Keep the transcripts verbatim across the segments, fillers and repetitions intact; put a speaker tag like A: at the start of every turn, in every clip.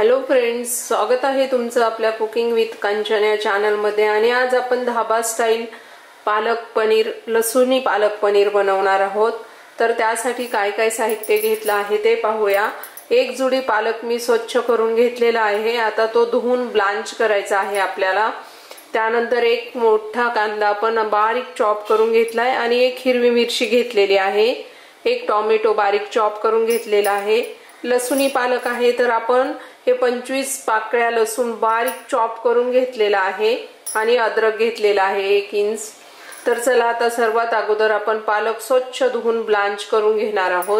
A: Hello friends, स्वागत आहे तुमचं आपल्या कुकिंग विथ कंचन या चॅनलमध्ये। आणि आज आपण धाबा स्टाईल पालक पनीर लसूणी पालक पनीर बनवणार आहोत। तर त्यासाठी काय काय साहित्य घेतलं आहे ते पाहूया। एक जुडी पालक मी स्वच्छ करून घेतलेला आहे। आता तो धुवून ब्लांच करायचा आहे आपल्याला। त्यानंतर एक मोठा कांदा आपण बारीक चॉप करून घेतलाय आणि एक हिरवी मिरची घेतलेली आहे। एक टोमॅटो बारीक चॉप करून घेतलेला आहे। लसूणी पालक आहे तर आपण हे पंचवीस पाकळ्या लसूण बारीक चॉप करून घेतलेला आहे आणि अद्रक घेतलेला आहे एक इंच। तर चला आता सर्वात अगोदर आपण पालक स्वच्छ धुवून ब्लांच करून घेणार आहोत।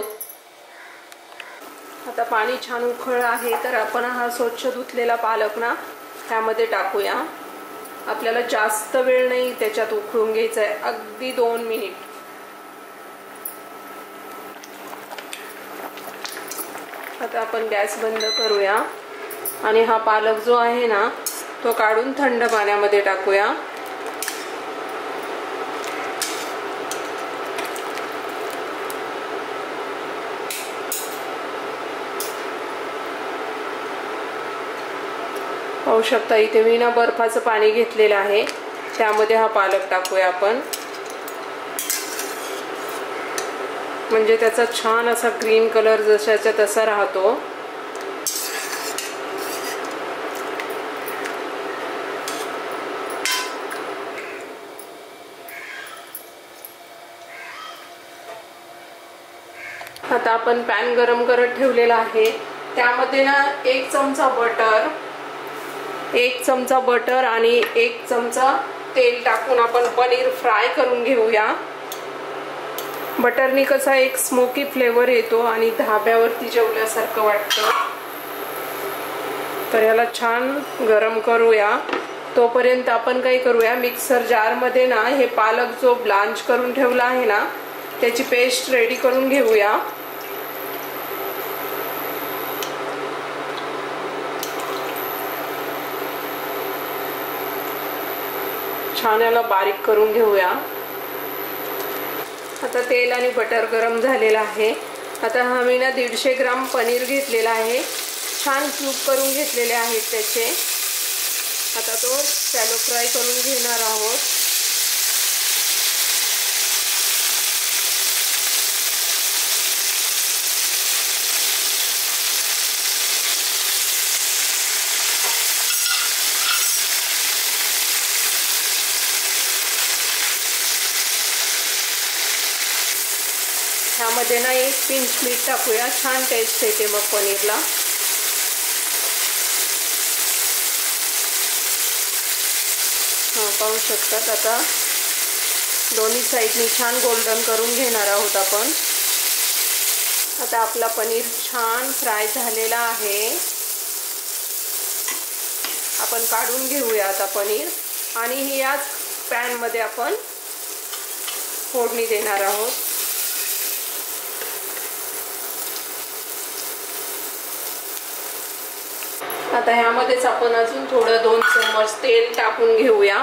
A: आता पाणी छान उकळलं आहे तर आपण हा स्वच्छ धुतलेला पालक ना त्यामध्ये टाकूया। आपल्याला जास्त वेळ नाही त्याच्यात उकळून घ्यायचा आहे, अगदी दोन मिनिट। आता आपण गॅस बंद करूया आणि हा पालक जो आहे ना तो काढून थंड पाण्यामध्ये टाकूया। पाहू शकता इथे मी ना बर्फाचं पाणी घेतलेलं आहे, त्यामध्ये हा पालक टाकूया आपण। म्हणजे त्याचा छान असा ग्रीन कलर जशाच्या तसा राहतो। आता आपण पॅन गरम करत ठेवलेला आहे, त्यामध्ये ना एक चमचा बटर एक चमचा बटर आणि एक चमचा तेल टाकून आपण पनीर फ्राय करून घेऊया। बटरनी कसा एक स्मोकी फ्लेवर येतो आणि धाब्यावरती जेवल्यासारखं वाटतं। तर याला छान गरम करूया। तोपर्यंत आपण काय करूया, मिक्सर जार मध्ये ना हे पालक जो ब्लांच करून ठेवला आहे ना त्याची पेस्ट रेडी करून घेऊया। छान याला बारीक करून घेऊया। आता तेल आणि बटर गरम झालेला आहे। आता हा मी ना दीडशे ग्राम पनीर घेतलेला आहे, छान क्यूब करून घेतलेले आहेत त्याचे। आता तो शॅलो फ्राय करून घेणार आहोत। ह्यामध्ये ना एक पिंच मीठ टाकूया, छान टेस्ट येते मग पनीरला। हा पाहू शकतात आता दोन्ही साईडनी छान गोल्डन करून घेणार आहोत आपण। आता आपला पनीर छान फ्राय झालेला आहे, आपण काढून घेऊया आता पनीर आणि याच पॅन मध्ये आपण फोडणी देणार आहोत। आता ह्यामध्येच आपण अजून थोडं दोन चम्मच तेल टाकून घेऊया।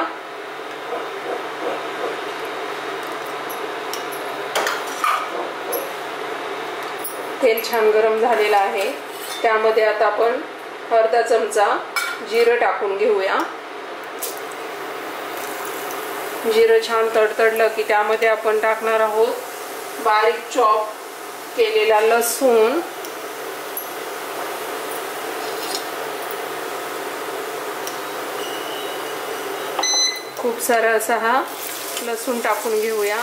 A: तेल छान गरम झालेलं आहे, त्यामध्ये आता आपण अर्धा चमचा जिरं टाकून घेऊया। जिरं छान तडतडलं की त्यामध्ये आपण टाकणार आहोत बारीक चॉप केलेला लसूण। खूप सारा असा हा लसूण टाकून घेऊया।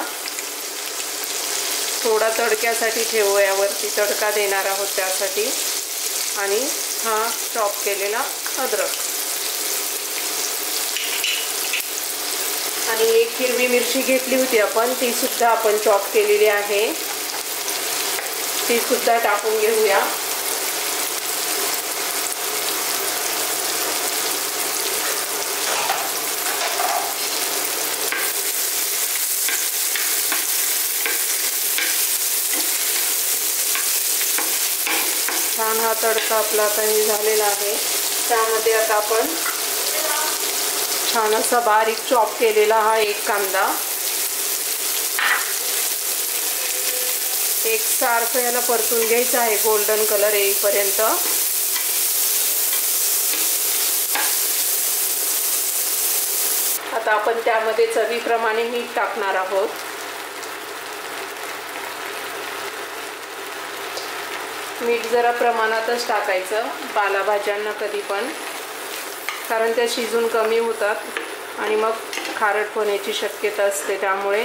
A: थोडा तडक्यासाठी ठेवूया, वरती तडका देणार आहोत त्यासाठी। आणि हा चॉप केलेला अद्रक आणि एक हिरवी मिरची घेतली होती आपण, ती सुद्धा आपण चॉप केलेली आहे, ती सुद्धा टाकून घेऊया। छान हा तडका आपला आता हे झालेला आहे। त्यामध्ये आता आपण छान असा बारीक चॉप केलेला हा एक कांदा, एक सारखं याला परतून घ्यायचं आहे गोल्डन कलर येईपर्यंत। आता आपण त्यामध्ये चवीप्रमाणे मीठ टाकणार आहोत. मीठ जरा प्रमाणातच टाकायचं पालेभाज्यांना कधी पण, कारण त्या शिजून कमी होतात आणि मग खारट होण्याची शक्यता असते. त्यामुळे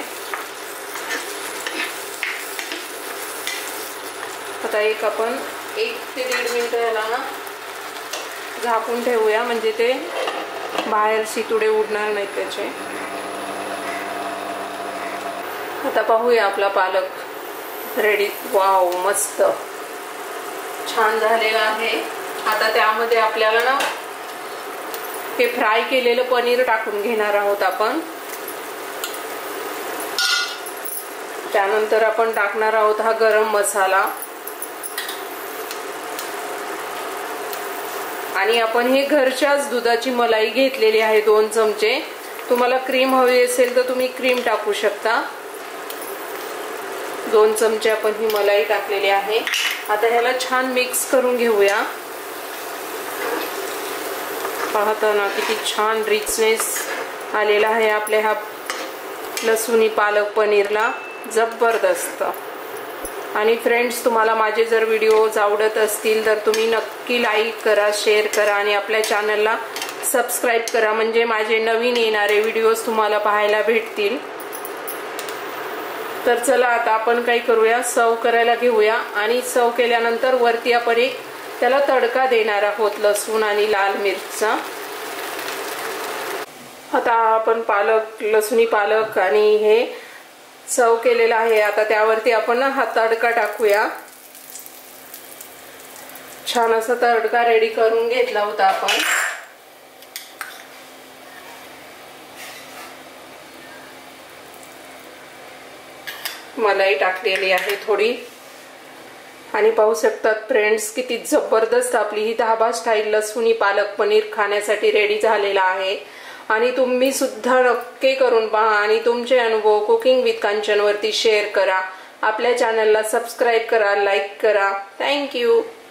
A: आता एक आपण एक ते दीड मिनिट याला ना झाकून ठेवूया, म्हणजे ते बाहेर शितुडे उडणार नाहीत त्याचे. आता पाहूया आपला पालक रेडी. वाव, मस्त छान झालेला आहे. आता त्यामध्ये आपल्याला ना हे फ्राय केलेलं पनीर टाकून घेणार आहोत आपण. त्यानंतर आपण टाकणार आहोत हा गरम मसाला, आणि आपण हे घरच्याच दुधाची मलाई घेतलेली आहे दोन चमचे. तुम्हाला क्रीम हवी असेल तर तुम्ही क्रीम टाकू शकता. दोन चमचे आपण ही मलाई टाकलेली आहे. आता ह्याला छान मिक्स करून घेऊया. पाहता ना किती छान रिचनेस आलेला आहे आपल्या ह्या लसुणी पालक पनीरला, जबरदस्त. आणि फ्रेंड्स, तुम्हाला माझे जर व्हिडिओज आवडत असतील तर तुम्ही नक्की लाईक करा, शेअर करा आणि आपल्या चॅनलला सबस्क्राईब करा, म्हणजे माझे नवीन येणारे व्हिडिओज तुम्हाला पाहायला भेटतील. तर चला आता आपण काय करूया, सर्व करायला घेऊया. आणि सर्व केल्यानंतर वरती आपण एक त्याला तडका देणार आहोत लसूण आणि लाल मिरचीचा. आता आपण पालक लसुणी पालक आणि हे सर्व केलेला आहे. आता त्यावरती आपण हा तडका टाकूया. छान असा तडका रेडी करून घेतला होता आपण. मलाई टाकलेली आहे थोडी. आणि पाहू शकतात फ्रेंड्स, किती जबरदस्त आपली ही धाबा स्टाईल लसुणी पालक पनीर खाण्यासाठी रेडी झालेला आहे. आणि तुम्ही सुद्धा नक्की करून पहा आणि तुमचे अनुभव कुकिंग विथ कांचन वरती शेअर करा. आपल्या चॅनलला सबस्क्राईब करा, लाईक करा. थँक्यू.